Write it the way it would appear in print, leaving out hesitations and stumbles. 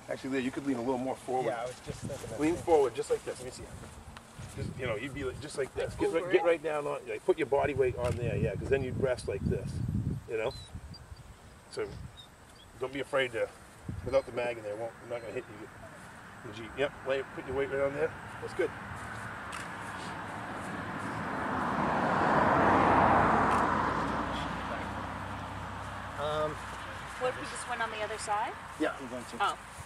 Actually, there, you could lean a little more forward. Yeah, I was just thinking that. Lean forward, just like this. Let me see. Just, you know, you'd be like, just like this. Get right down on. Like, put your body weight on there, yeah, because then you'd rest like this. You know. So, don't be afraid to. Without the mag in there, I'm not gonna hit you. Yep. Put your weight right on there. That's good. What if we just went on the other side? Yeah, I'm going to. Oh.